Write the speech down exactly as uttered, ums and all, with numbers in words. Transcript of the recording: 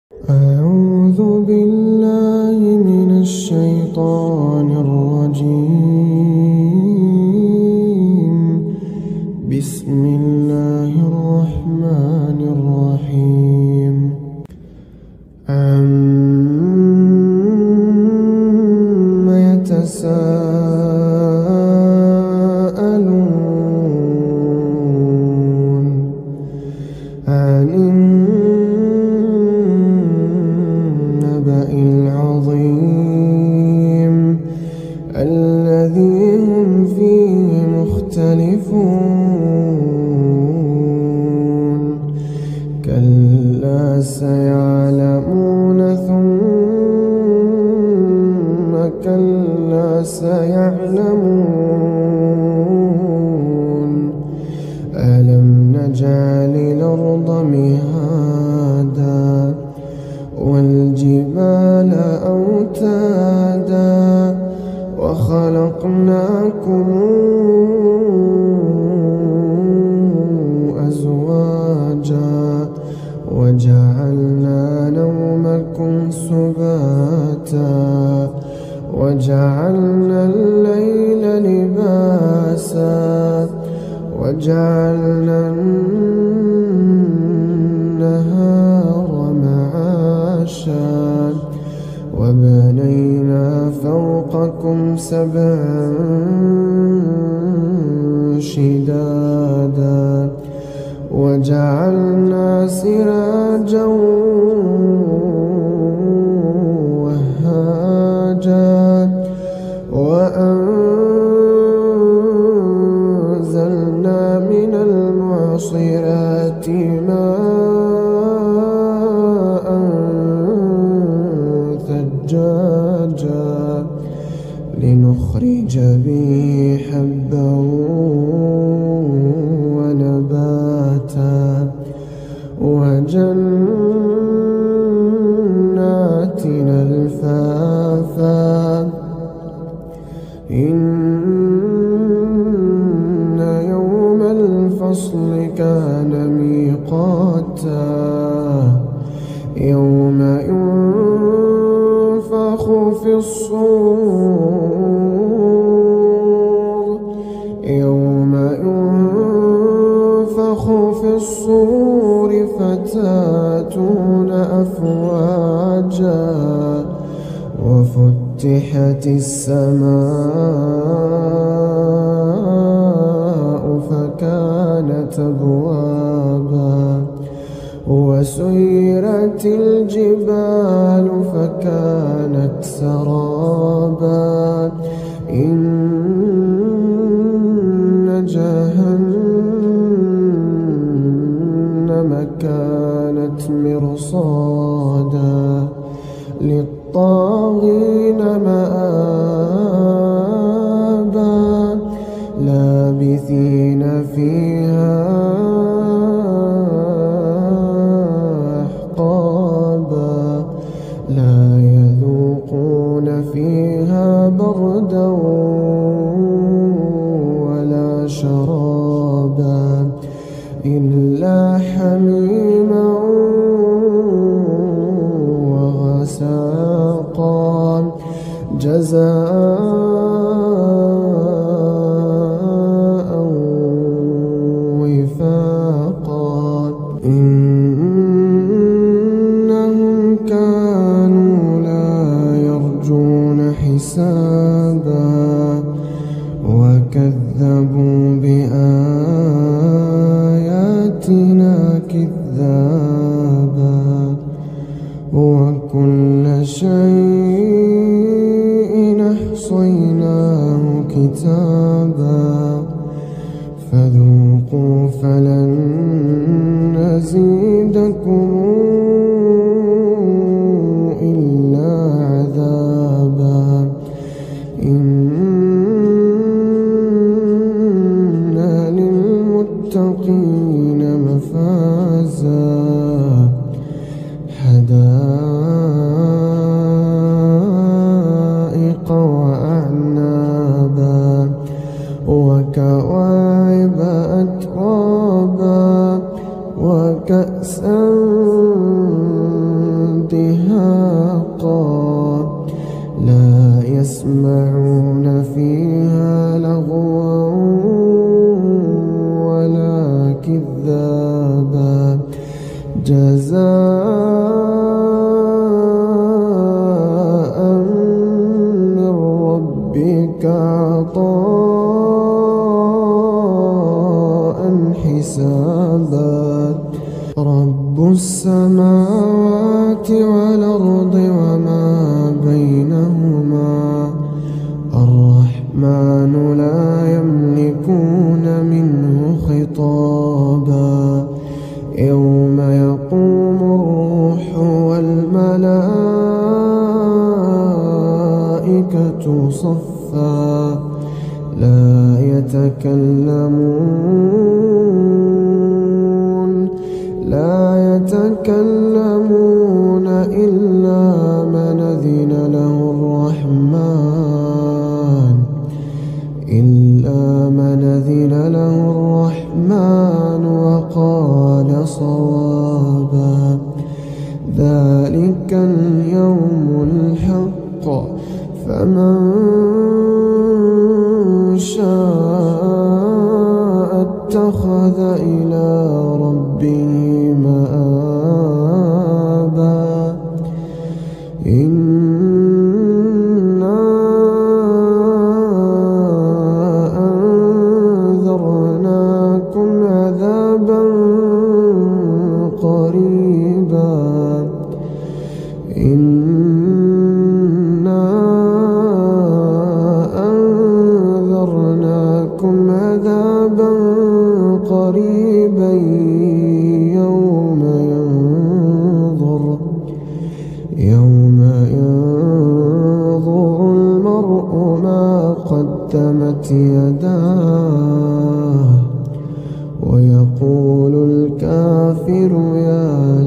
أعوذ بالله من الشيطان الرجيم. بسم الله الرحمن الرحيم. عَمَّ يتساءلون عن النبأ العظيم الذي هم فيه مختلفون كلا سيعلمون ثم كلا سيعلمون ألم نجعل الأرض مهادا والجبال أوتادا وخلقناكم أزواجا وجعلنا نومكم سباتا وجعلنا الليل لباسا وجعلنا النهار معاشا وبنينا فوقكم سبعا شدادا وجعلنا سراجا وهاجا وأنزلنا من المعصرات ماء ثجاجا لنخرج به حبا ونباتا وجنات ألفافا إن يوم الفصل كان ميقاتا يوم ينفخ في الصور يوم ينفخ في الصور فتاتون أفواجا وفتحت السماء فكانت أبوابا وسيرت الجبال فكانت سرابا إن جهنم كانت مرصادا للطاغين مآبا لابثين فيها أحقابا لا يذوقون فيها بردا ولا شرابا إلا حميما وغساقا جزاء وفاقا إنهم كانوا لا يرجون حسابا وكذبوا بآياتنا كذابا وكل شيء أحصيناه كتابا فذوقوا فلن نزيدكم إلا عذابا إن للمتقين مفازا حدائق وأعنابا وكواعب أترابا وكأسا دهاقا لا يسمعون فيها لغوا ولا كذابا جزاء من ربك عطاء حسابا رب السماوات والأرض وما بينهما الرحمن لا يملكون منه خطابا يوم يقوم الروح والملائكة صفا لا يتكلمون لا يتكلمون إلا من أذن له الرحمن إلا من أذن له الرحمن وقال صوابا ذلك اليوم الحق فمن شاء اتخذ إلى ربه مآبا إنا أنذرناكم عذابا قريبا إنا أنذرناكم عذابا قريبا يوم ينظر يوم ينظر المرء ما قدمت يداه ويقول الكافر يا